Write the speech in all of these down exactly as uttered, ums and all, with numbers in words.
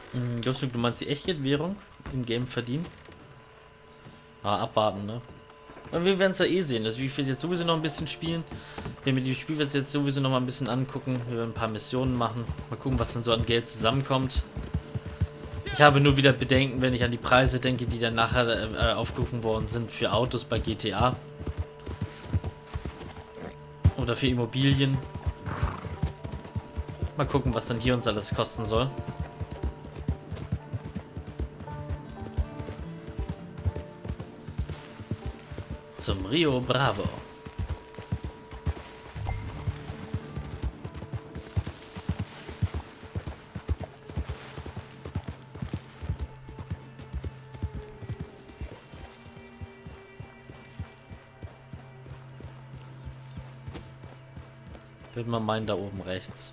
Hm, Justin, du meinst die Echtgeldwährung im Game verdienen? Ah, abwarten, ne? Aber wir werden es ja eh sehen. Also ich will jetzt sowieso noch ein bisschen spielen. Wenn wir die Spiel jetzt sowieso noch mal ein bisschen angucken. Wir werden ein paar Missionen machen. Mal gucken, was dann so an Geld zusammenkommt. Ich habe nur wieder Bedenken, wenn ich an die Preise denke, die dann nachher äh, aufgerufen worden sind für Autos bei G T A. Oder für Immobilien. Mal gucken, was dann hier uns alles kosten soll. Zum Rio Bravo. Würde man meinen, da oben rechts.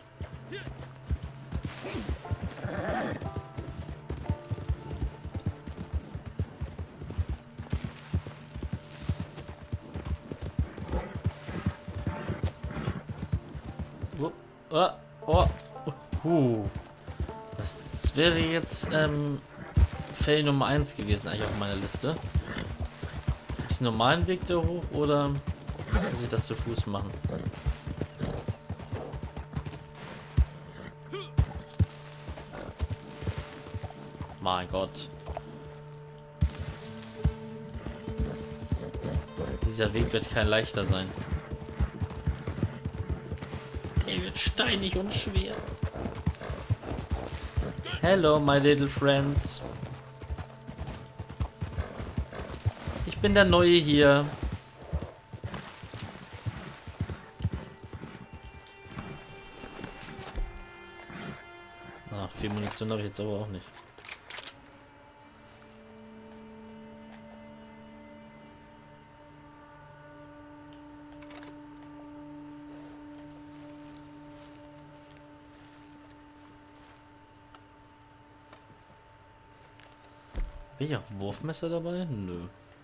Oh, oh, oh, uh. Das wäre jetzt ähm, Fail Nummer eins gewesen eigentlich auf meiner Liste. Gibt es einen normalen Weg da hoch oder muss ich das zu Fuß machen? Mein Gott. Dieser Weg wird kein leichter sein. Der wird steinig und schwer. Hello, my little friends. Ich bin der Neue hier. Ach, viel Munition habe ich jetzt aber auch nicht. Bin ich auch Wurfmesser dabei? Nö.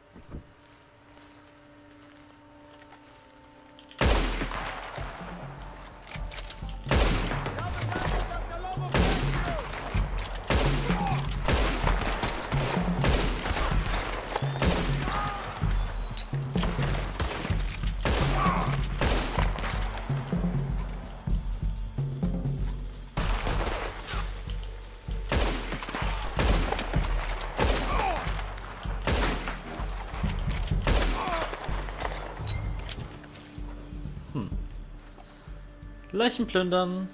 Leichen plündern.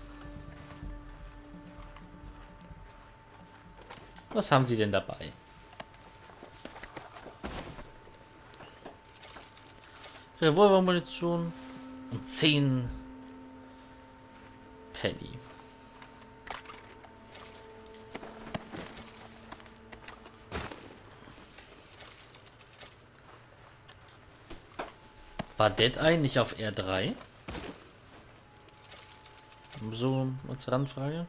Was haben Sie denn dabei? Revolvermunition und zehn Penny. War Dead Eye nicht auf R drei? So als Randfrage.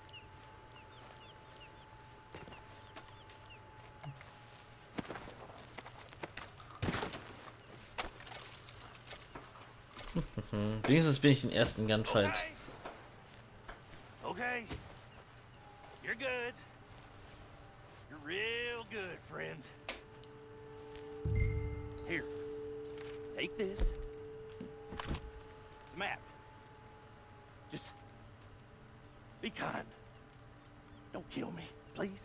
Wenigstens bin ich den ersten Gunfight. Okay. You're good. You're real good, friend. Here. Take this. Map. Just be kind. Don't kill me, please.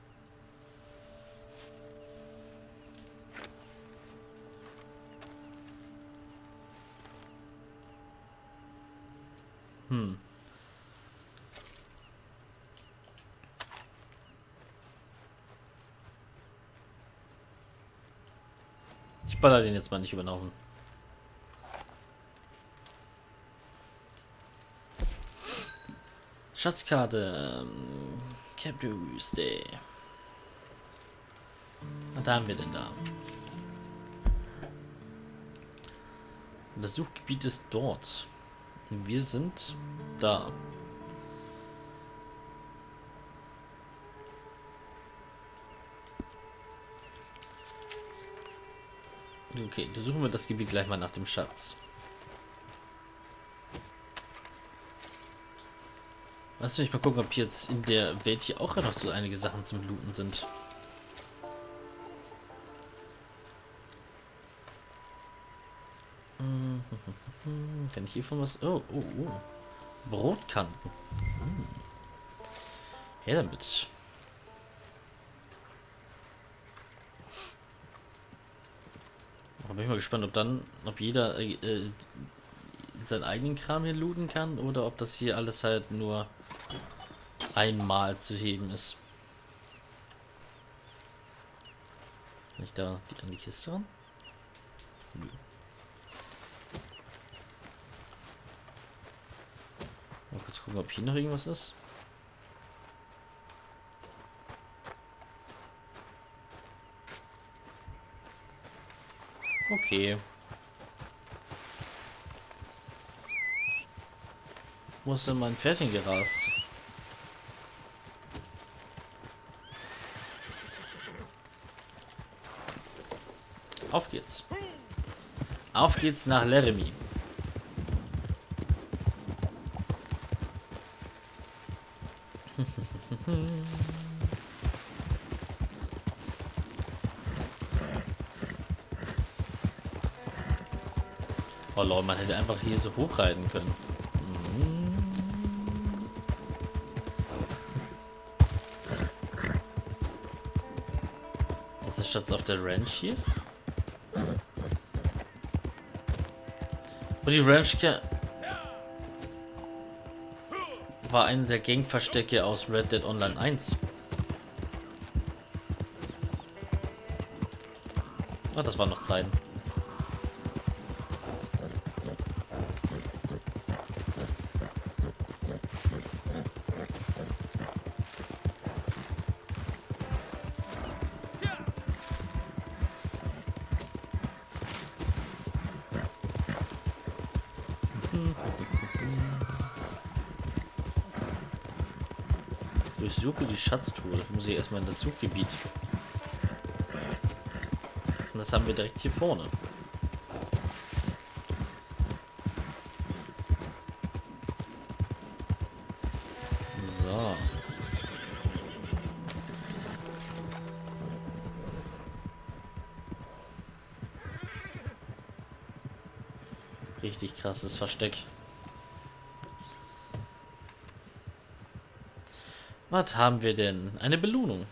Hm. Ich baller den jetzt mal nicht über den Haufen. Schatzkarte. Ähm, Cap de Wüste. Was haben wir denn da? Das Suchgebiet ist dort. Und wir sind da. Okay, untersuchen wir das Gebiet gleich mal nach dem Schatz. Lass mich mal gucken, ob jetzt in der Welt hier auch noch so einige Sachen zum Looten sind. Kann ich hiervon was... Oh, oh, oh. Brotkanten. Hm. Her damit. Da bin ich mal gespannt, ob dann, ob jeder äh, äh, seinen eigenen Kram hier looten kann oder ob das hier alles halt nur einmal zu heben ist. Kann ich da die, an die Kiste ran? Nö. Mal kurz gucken, ob hier noch irgendwas ist. Okay. Wo ist denn mein Pferdchen gerast? Auf geht's. Auf geht's nach Laramie. Oh Lord, man hätte einfach hier so hochreiten können. Ist das Schatz auf der Ranch hier? Und die Ranch war eine der Gangverstecke aus Red Dead Online eins. Ah, das waren noch Zeiten. Durchsuche die Schatztruhe. Muss ich erstmal in das Suchgebiet. Und das haben wir direkt hier vorne. So. Richtig krasses Versteck. Was haben wir denn? Eine Belohnung.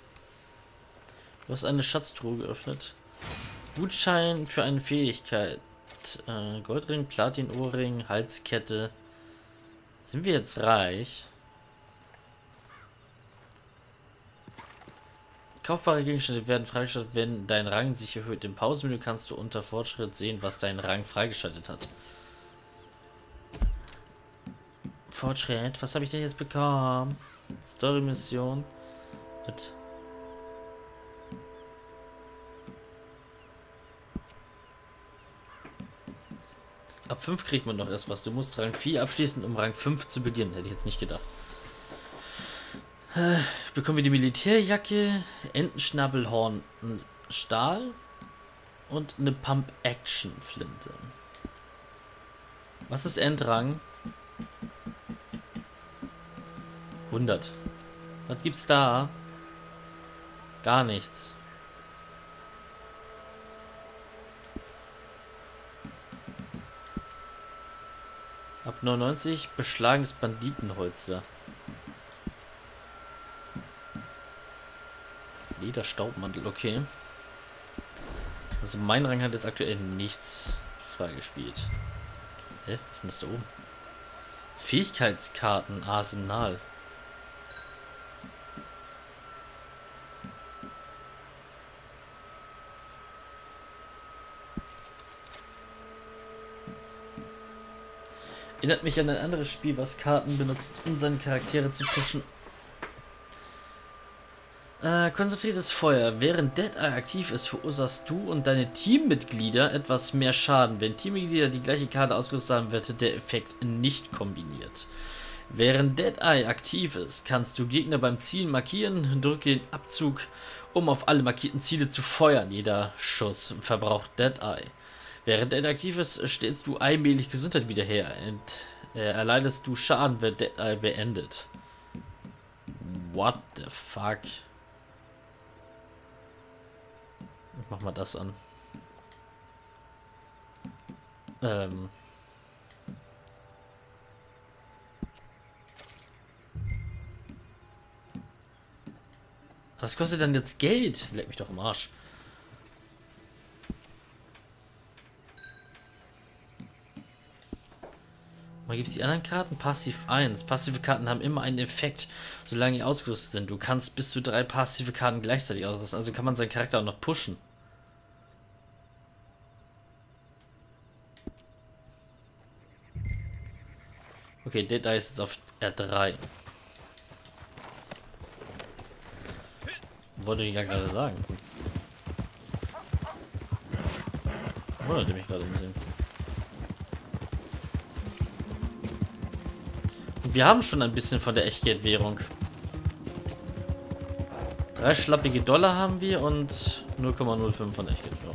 Du hast eine Schatztruhe geöffnet. Gutschein für eine Fähigkeit. Äh, Goldring, Platinohrring, Halskette. Sind wir jetzt reich? Kaufbare Gegenstände werden freigeschaltet, wenn dein Rang sich erhöht. Im Pausenmenü kannst du unter Fortschritt sehen, was dein Rang freigeschaltet hat. Fortschritt, was habe ich denn jetzt bekommen? Story-Mission. Mit ab fünf kriegt man noch erst was. Du musst Rang vier abschließen, um Rang fünf zu beginnen. Hätte ich jetzt nicht gedacht. Äh, bekommen wir die Militärjacke, Entenschnabelhorn, Stahl und eine Pump-Action-Flinte. Was ist Endrang? hundert. Was gibt's da? Gar nichts. Ab neunundneunzig beschlagenes Banditenholster. Lederstaubmantel, okay. Also mein Rang hat jetzt aktuell nichts freigespielt. Hä? Was ist denn das da oben? Fähigkeitskarten, Arsenal. Erinnert mich an ein anderes Spiel, was Karten benutzt, um seine Charaktere zu pushen. Äh, konzentriertes Feuer. Während Dead Eye aktiv ist, verursachst du und deine Teammitglieder etwas mehr Schaden. Wenn Teammitglieder die gleiche Karte ausgerüstet haben, wird der Effekt nicht kombiniert. Während Dead Eye aktiv ist, kannst du Gegner beim Zielen markieren, drücke den Abzug, um auf alle markierten Ziele zu feuern. Jeder Schuss verbraucht Dead Eye. Während Dead Eye aktiv ist, stellst du allmählich Gesundheit wieder her. Ent Äh, erleidest du Schaden, wird äh, beendet. What the fuck? Ich mach mal das an. Ähm. Das kostet dann jetzt Geld. Leck mich doch im Arsch. Mal gibt es die anderen Karten? Passiv eins. Passive Karten haben immer einen Effekt, solange die ausgerüstet sind. Du kannst bis zu drei passive Karten gleichzeitig ausrüsten. Also kann man seinen Charakter auch noch pushen. Okay, Dead Eye ist jetzt auf R drei. Wollte ich ja gerade sagen. Wunderte mich gerade ein bisschen. Und wir haben schon ein bisschen von der Echtgeldwährung. Drei schlappige Dollar haben wir und null Komma null fünf von Echtgeldwährung.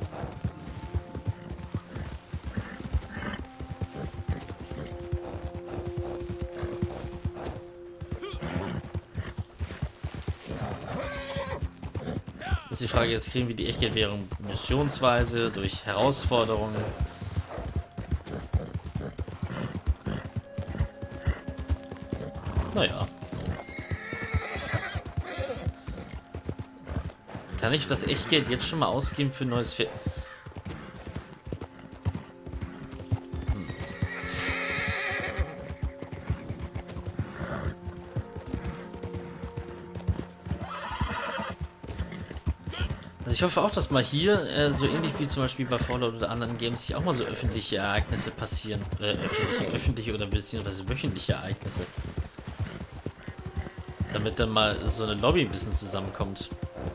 Ist die Frage, jetzt kriegen wir die Echtgeldwährung missionsweise durch Herausforderungen. Naja. Kann ich das Echtgeld jetzt schon mal ausgeben für ein neues Pferd? Hm. Also ich hoffe auch, dass mal hier, äh, so ähnlich wie zum Beispiel bei Fallout oder anderen Games, hier auch mal so öffentliche Ereignisse passieren. Äh, öffentliche, öffentliche oder beziehungsweise wöchentliche Ereignisse. Damit dann mal so eine Lobby ein bisschen zusammenkommt.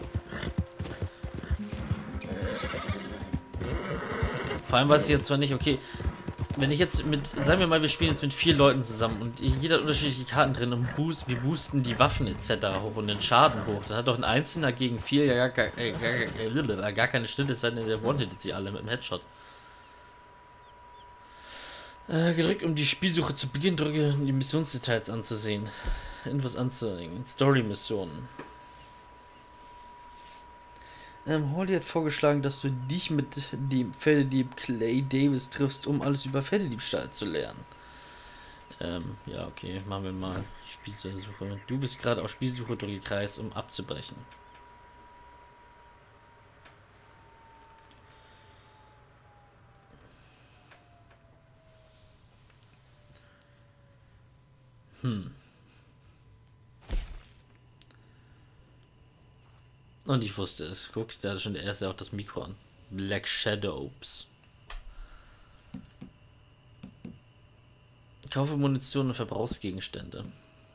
Vor allem weiß ich jetzt zwar nicht, okay, wenn ich jetzt mit, sagen wir mal, wir spielen jetzt mit vier Leuten zusammen und jeder hat unterschiedliche Karten drin und boost, wir boosten die Waffen et cetera hoch und den Schaden hoch, dann hat doch ein Einzelner gegen vier ja gar, gar, gar, gar keine Schnitte, es sei denn, der one-hittet sie alle mit dem Headshot. Äh, gedrückt, um die Spielsuche zu Beginn, drücke, um die Missionsdetails anzusehen. Infos anzulegen. Story-Missionen. Ähm, Holly hat vorgeschlagen, dass du dich mit dem Pferdedieb Clay Davis triffst, um alles über Pferdediebstahl zu lernen. Ähm, ja, okay, machen wir mal Spielsuche. Du bist gerade auf Spielsuche durchgekreist, um abzubrechen. Hm. Und ich wusste es. Guck, da hat schon der erste auch das Mikro an. Black Shadows. Kaufe Munition und Verbrauchsgegenstände.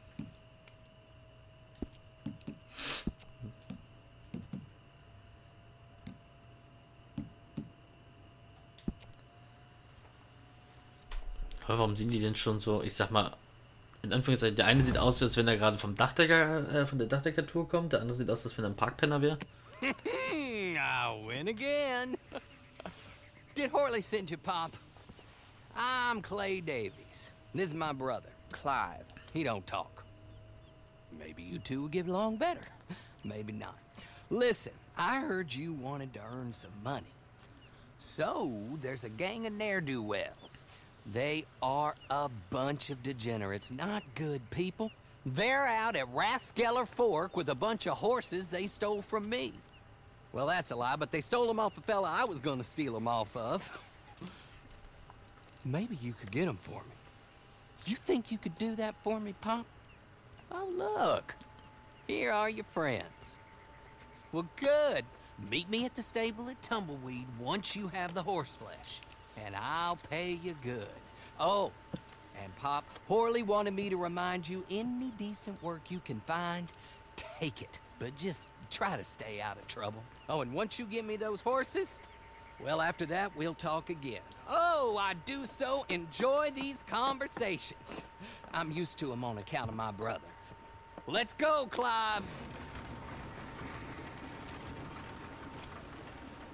Aber warum sind die denn schon so, ich sag mal, in Anführungszeichen, der eine sieht aus, als wenn er gerade vom Dachdecker, äh, von der Dachdecker-Tour kommt, der andere sieht aus, als wenn er ein Parkpenner wäre. I win again. Did Horley send you, Pop? I'm Clay Davies. This is my brother, Clive. He don't talk. Maybe you two will get along better. Maybe not. Listen, I heard you wanted to earn some money. So, there's a gang of ne'er-do-wells. They are a bunch of degenerates, not good people. They're out at Raskeller Fork with a bunch of horses they stole from me. Well, that's a lie, but they stole them off the fella I was gonna steal them off of. Maybe you could get them for me. You think you could do that for me, Pop? Oh, look. Here are your friends. Well, good. Meet me at the stable at Tumbleweed once you have the horse flesh. And I'll pay you good. Oh, and Pop, Horley wanted me to remind you, any decent work you can find, take it. But just try to stay out of trouble. Oh, and once you give me those horses, well, after that, we'll talk again. Oh, I do so enjoy these conversations. I'm used to them on account of my brother. Let's go, Clive.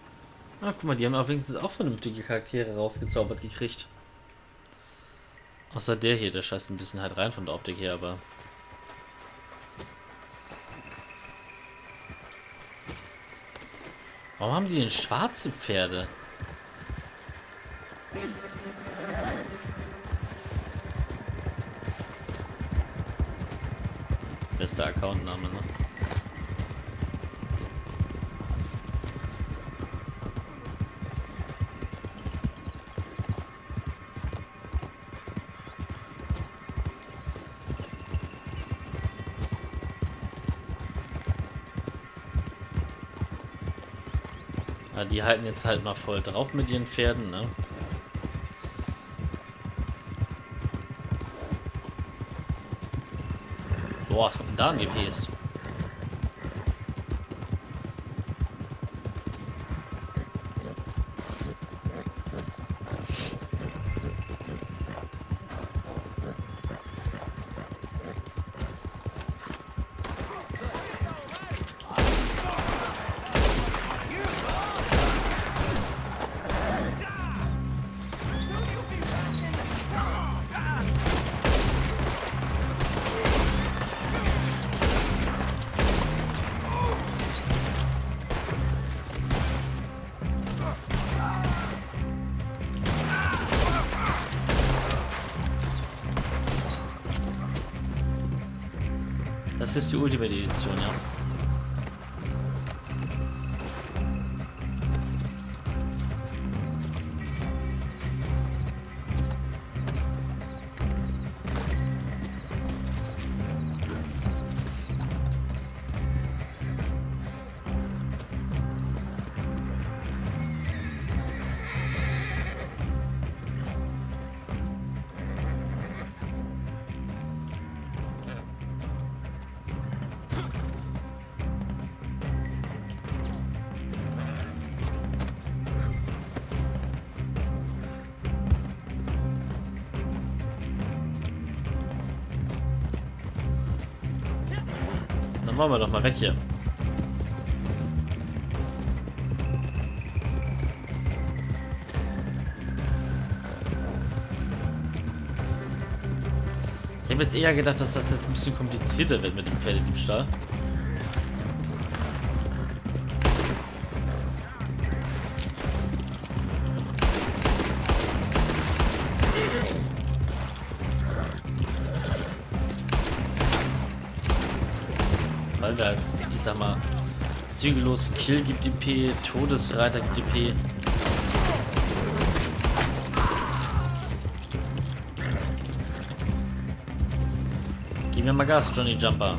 Ah, guck mal, die haben auch wenigstens auch vernünftige Charaktere rausgezaubert gekriegt. Außer der hier, der scheißt ein bisschen halt rein von der Optik her, aber... Warum haben die denn schwarze Pferde? Bester Accountname, ne? Ja, die halten jetzt halt mal voll drauf mit ihren Pferden, ne? Boah, was kommt denn da angepäst? Das ist die Ultimate Edition, ja. Dann wollen wir doch mal weg hier. Ich habe jetzt eher gedacht, dass das jetzt ein bisschen komplizierter wird mit dem Pferdediebstahl. Weil wir, ich sag mal, zügellos Kill gibt I P, Todesreiter gibt I P. Gib mir mal Gas, Johnny Jumper.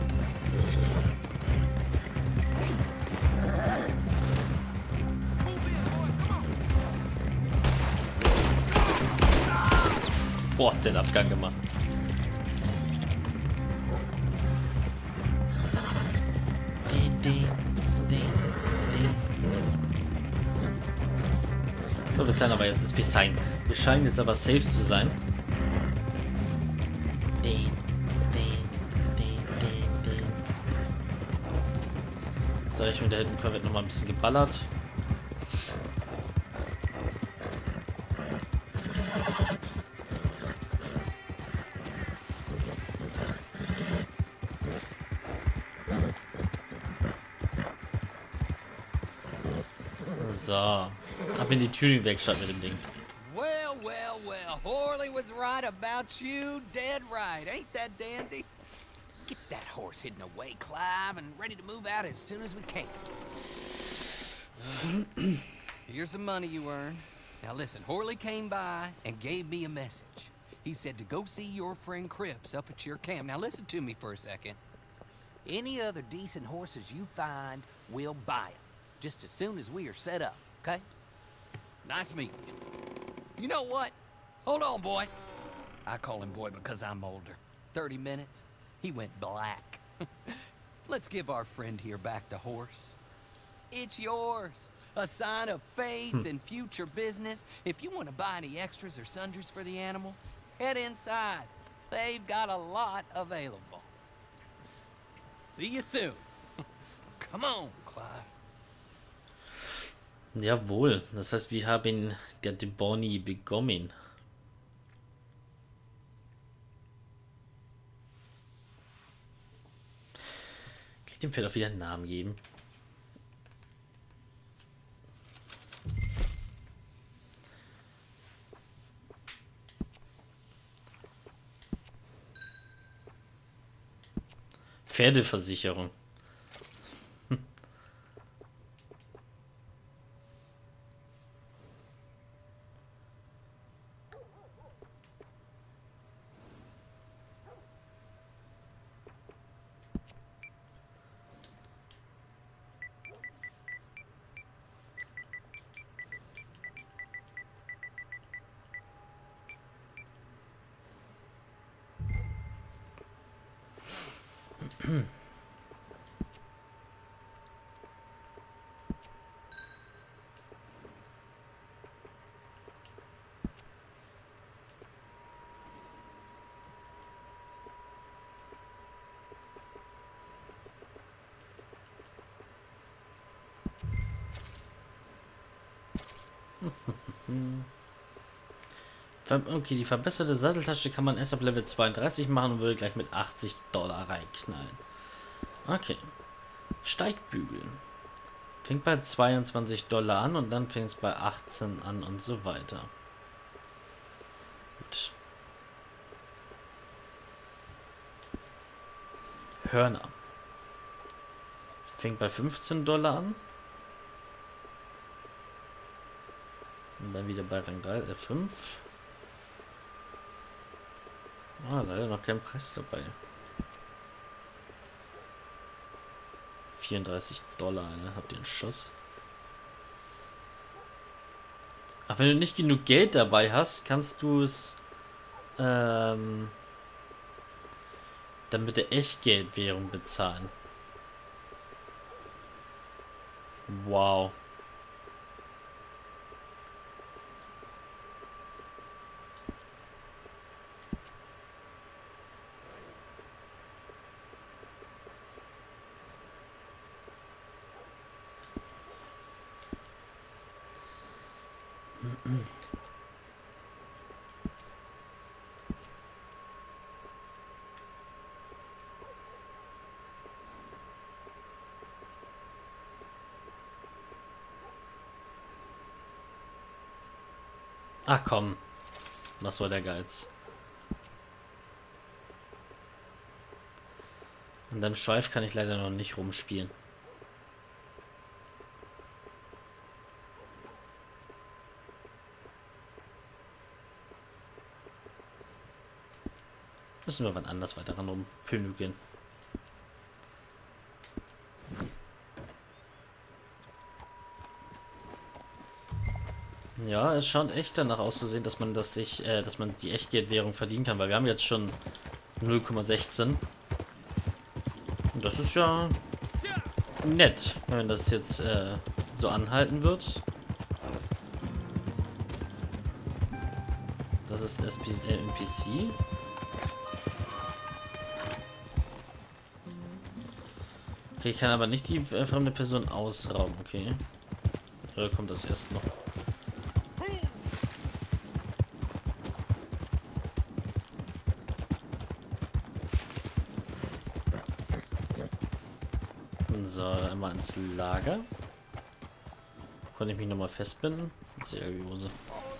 Boah, den Abgang gemacht. So, wir sein aber jetzt, wir sein. Wir scheinen jetzt aber safe zu sein. So, ich finde, da hinten wird noch mal ein bisschen geballert. So, ab in die Tuning-Werkstatt mit dem Ding. Well, well, well. Horley was right about you. Dead right. Ain't that dandy? Get that horse hidden away, Clive, and ready to move out as soon as we can. Here's the money you earned. Now listen, Horley came by and gave me a message. He said to go see your friend Cripps up at your camp. Now listen to me for a second. Any other decent horses you find, we'll buy them. Just as soon as we are set up, okay? Nice meeting you. You know what? Hold on, boy. I call him boy because I'm older. Thirty minutes, he went black. Let's give our friend here back the horse. It's yours. A sign of faith and future business. If you want to buy any extras or sundries for the animal, head inside. They've got a lot available. See you soon. Come on, Clive. Jawohl, das heißt, wir haben der Debony bekommen. Dem Pferd auch wieder einen Namen geben. Pferdeversicherung. Okay, die verbesserte Satteltasche kann man erst ab Level zweiunddreißig machen und würde gleich mit achtzig Dollar reinknallen. Okay. Steigbügel. Fängt bei zweiundzwanzig Dollar an und dann fängt es bei achtzehn an und so weiter. Gut. Hörner. Fängt bei fünfzehn Dollar an. Und dann wieder bei Rang drei, äh fünf. Ah, leider noch kein Preis dabei. vierunddreißig Dollar, ne? Habt ihr einen Schuss? Ach, wenn du nicht genug Geld dabei hast, kannst du es ähm, dann mit der Echtgeldwährung bezahlen. Wow. Ach komm, was war der Geiz? An deinem Schweif kann ich leider noch nicht rumspielen. Müssen wir wann anders weiter ran rumpönügeln. Ja, es schaut echt danach auszusehen, dass man das sich, äh, dass man die Echtgeldwährung verdienen kann, weil wir haben jetzt schon null Komma sechzehn. Und das ist ja nett, wenn das jetzt äh, so anhalten wird. Das ist ein äh, N P C. Okay, ich kann aber nicht die äh, fremde Person ausrauben, okay. Oder kommt das erst noch? So, einmal ins Lager. Konnte ich mich nochmal festbinden? Sehr Hose.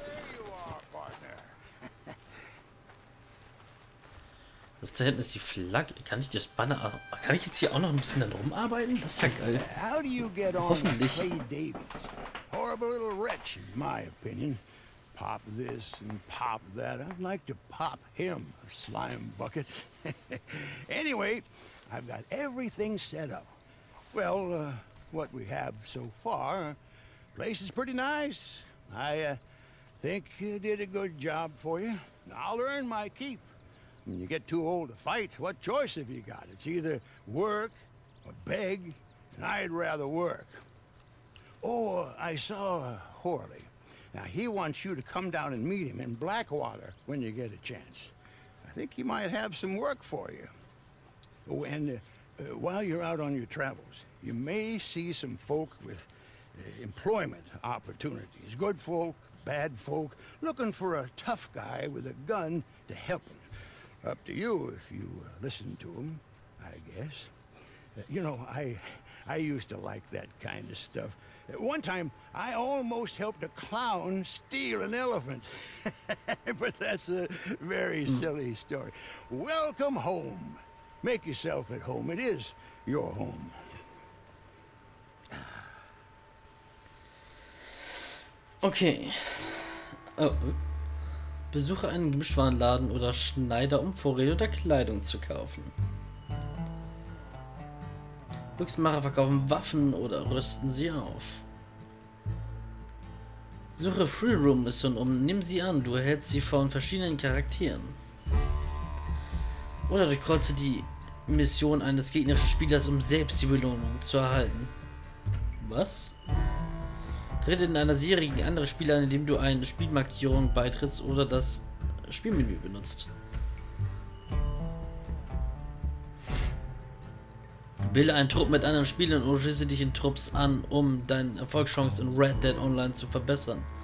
Das da hinten ist die Flagge. Kann ich das Banner... Kann ich jetzt hier auch noch ein bisschen dann rumarbeiten? Das ist ja geil. How do you get on Hoffentlich. Clay Davies? Horrible little wretch, in my opinion. Pop this and pop that. I'd like to pop him, a slime bucket. Anyway, I've got everything set up. Well, uh, what we have so far, place is pretty nice. I uh, think you did a good job for you. I'll earn my keep. When you get too old to fight, what choice have you got? It's either work or beg, and I'd rather work. Oh, I saw Horley. Now, he wants you to come down and meet him in Blackwater when you get a chance. I think he might have some work for you. Oh, and uh, uh, while you're out on your travels, you may see some folk with uh, employment opportunities. Good folk, bad folk, looking for a tough guy with a gun to help them. Up to you if you uh, listen to them, I guess. You know, I, I used to like that kind of stuff. One time, I almost helped a clown steal an elephant. But that's a very silly story. Welcome home. Make yourself at home. It is your home. Okay. Oh. Besuche einen Gemischtwarenladen oder Schneider, um Vorräte oder Kleidung zu kaufen. Glücksmacher verkaufen Waffen oder rüsten sie auf. Suche Free Room Mission um, nimm sie an, du erhältst sie von verschiedenen Charakteren. Oder durchkreuze die Mission eines gegnerischen Spielers, um selbst die Belohnung zu erhalten. Was? Trete in einer Serie gegen andere Spieler, indem du eine Spielmarkierung beitrittst oder das Spielmenü benutzt. Bilde einen Trupp mit anderen Spielern oder schließe dich in Trupps an, um deine Erfolgschancen in Red Dead Online zu verbessern.